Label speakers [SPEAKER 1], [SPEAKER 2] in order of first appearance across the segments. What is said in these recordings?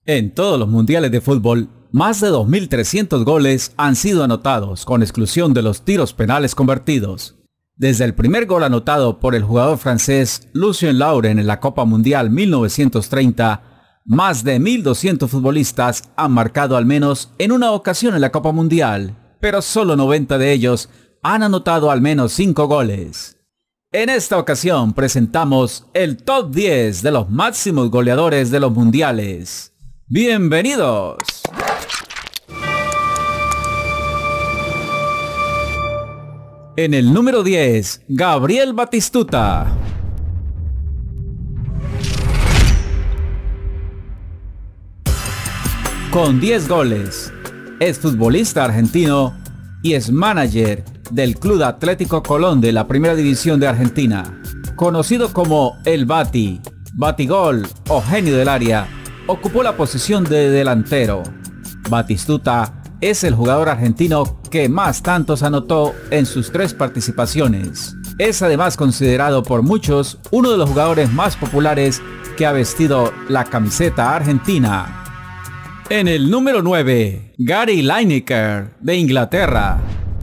[SPEAKER 1] En todos los mundiales de fútbol, más de 2.300 goles han sido anotados, con exclusión de los tiros penales convertidos. Desde el primer gol anotado por el jugador francés Lucien Lauren en la Copa Mundial 1930, más de 1.200 futbolistas han marcado al menos en una ocasión en la Copa Mundial, pero solo 90 de ellos han anotado al menos 5 goles. En esta ocasión presentamos el Top 10 de los máximos goleadores de los mundiales. ¡Bienvenidos! En el número 10, Gabriel Batistuta. Con 10 goles, es futbolista argentino y es manager del Club Atlético Colón de la Primera División de Argentina. Conocido como El Bati, Batigol o Genio del Área, ocupó la posición de delantero. Batistuta es el jugador argentino que más tantos anotó en sus 3 participaciones. Es además considerado por muchos uno de los jugadores más populares que ha vestido la camiseta argentina. En el número 9, Gary Lineker de Inglaterra.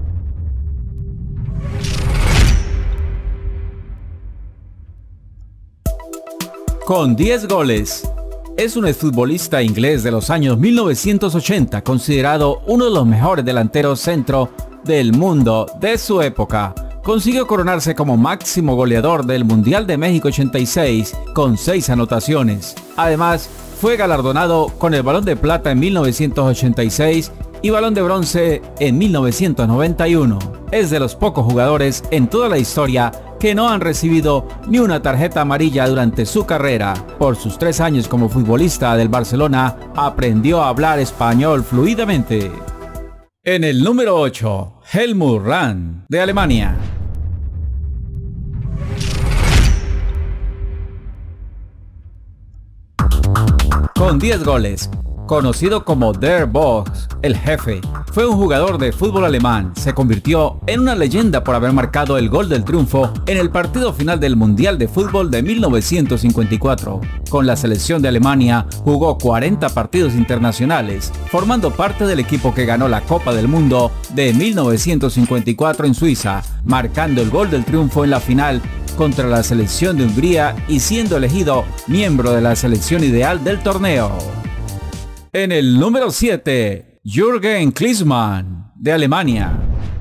[SPEAKER 1] Con 10 goles, es un exfutbolista inglés de los años 1980, considerado uno de los mejores delanteros centro del mundo de su época. Consiguió coronarse como máximo goleador del Mundial de México 86 con 6 anotaciones. Además, fue galardonado con el Balón de Plata en 1986 y Balón de Bronce en 1991. Es de los pocos jugadores en toda la historia que no han recibido ni una tarjeta amarilla durante su carrera. Por sus 3 años como futbolista del Barcelona, aprendió a hablar español fluidamente. En el número 8, Helmut Rahn de Alemania. Con 10 goles, conocido como Der Boss, el jefe, fue un jugador de fútbol alemán. Se convirtió en una leyenda por haber marcado el gol del triunfo en el partido final del Mundial de Fútbol de 1954. Con la selección de Alemania jugó 40 partidos internacionales, formando parte del equipo que ganó la Copa del Mundo de 1954 en Suiza, marcando el gol del triunfo en la final contra la selección de Hungría y siendo elegido miembro de la selección ideal del torneo. En el número 7, Jürgen Klinsmann de Alemania.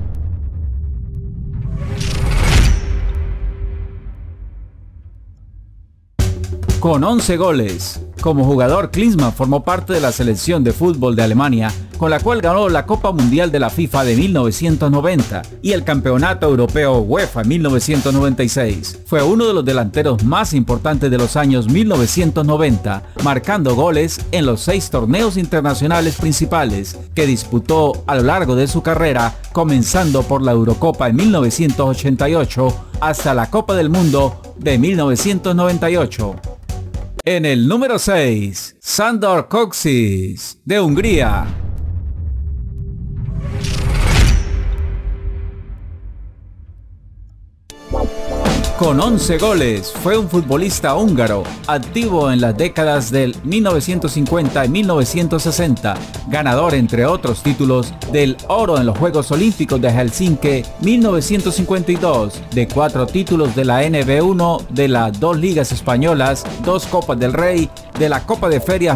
[SPEAKER 1] Con 11 goles, como jugador Klinsmann formó parte de la selección de fútbol de Alemania, con la cual ganó la Copa Mundial de la FIFA de 1990 y el Campeonato Europeo UEFA en 1996. Fue uno de los delanteros más importantes de los años 1990, marcando goles en los 6 torneos internacionales principales que disputó a lo largo de su carrera, comenzando por la Eurocopa en 1988 hasta la Copa del Mundo de 1998. En el número 6, Sándor Kocsis de Hungría. Con 11 goles, fue un futbolista húngaro, activo en las décadas del 1950 y 1960, ganador entre otros títulos del oro en los Juegos Olímpicos de Helsinki 1952, de 4 títulos de la NB1, de las 2 ligas españolas, 2 Copas del Rey, de la Copa de Ferias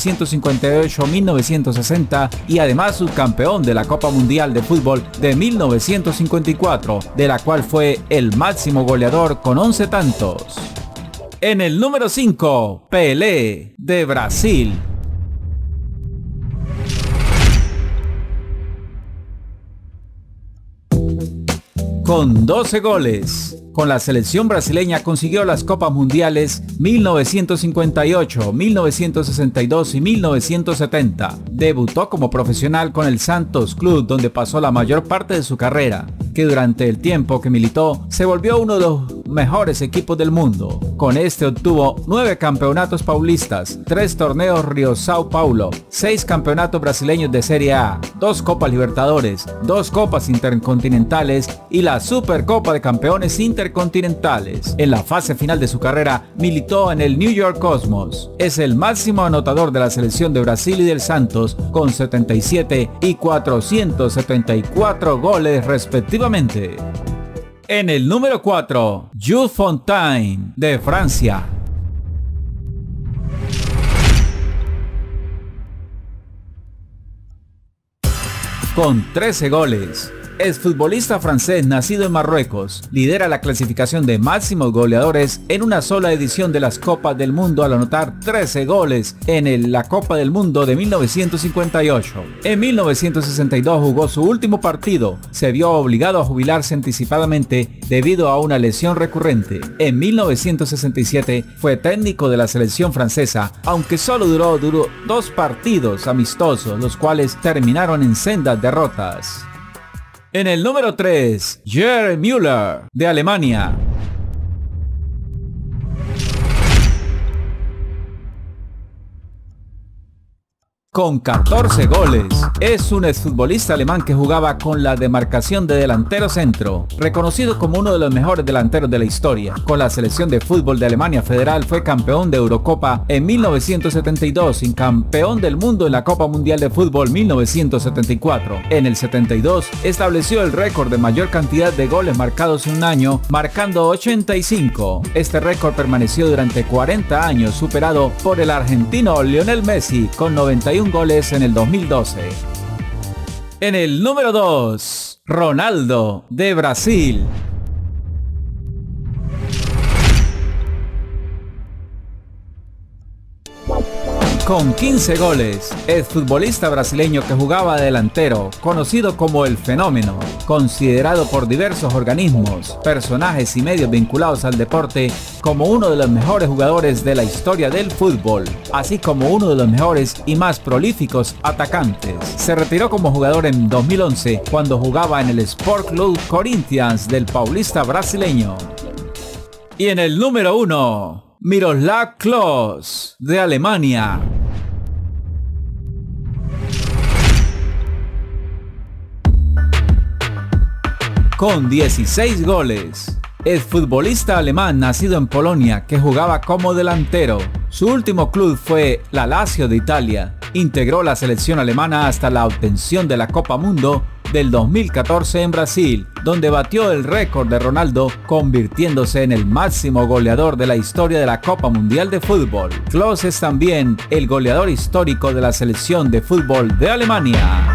[SPEAKER 1] 1958-1960 y además subcampeón de la Copa Mundial de Fútbol de 1954, de la cual fue el máximo goleador con 11 tantos. En el número 5, Pelé de Brasil. Con 12 goles, con la selección brasileña consiguió las Copas Mundiales 1958, 1962 y 1970. Debutó como profesional con el Santos Club, donde pasó la mayor parte de su carrera, que durante el tiempo que militó se volvió uno de los mejores equipos del mundo. Con este obtuvo 9 campeonatos paulistas, 3 torneos Río Sao Paulo, 6 campeonatos brasileños de Serie A, 2 Copas Libertadores, 2 Copas Intercontinentales y la Supercopa de Campeones Intercontinentales. En la fase final de su carrera militó en el New York Cosmos. Es el máximo anotador de la selección de Brasil y del Santos con 77 y 474 goles respectivamente. En el número 4, Jules Fontaine de Francia. Con 13 goles. Exfutbolista francés nacido en Marruecos, lidera la clasificación de máximos goleadores en una sola edición de las Copas del Mundo al anotar 13 goles en la Copa del Mundo de 1958. En 1962 jugó su último partido, se vio obligado a jubilarse anticipadamente debido a una lesión recurrente. En 1967 fue técnico de la selección francesa, aunque solo duró 2 partidos amistosos, los cuales terminaron en sendas derrotas. En el número 3, Gerd Müller de Alemania. Con 14 goles, es un exfutbolista alemán que jugaba con la demarcación de delantero centro, reconocido como uno de los mejores delanteros de la historia. Con la selección de fútbol de Alemania Federal fue campeón de Eurocopa en 1972 y campeón del mundo en la Copa Mundial de Fútbol 1974. En el 72 estableció el récord de mayor cantidad de goles marcados en un año, marcando 85. Este récord permaneció durante 40 años, superado por el argentino Lionel Messi con 91 goles en el 2012. En el número 2, Ronaldo de Brasil. Con 15 goles, exfutbolista brasileño que jugaba de delantero, conocido como el Fenómeno, considerado por diversos organismos, personajes y medios vinculados al deporte como uno de los mejores jugadores de la historia del fútbol, así como uno de los mejores y más prolíficos atacantes. Se retiró como jugador en 2011 cuando jugaba en el Sport Club Corinthians del paulista brasileño. Y en el número 1, Miroslav Klose de Alemania. Con 16 goles. Exfutbolista alemán nacido en Polonia que jugaba como delantero. Su último club fue la Lazio de Italia. Integró la selección alemana hasta la obtención de la Copa Mundo del 2014 en Brasil, donde batió el récord de Ronaldo, convirtiéndose en el máximo goleador de la historia de la Copa Mundial de Fútbol. Klose es también el goleador histórico de la selección de fútbol de Alemania.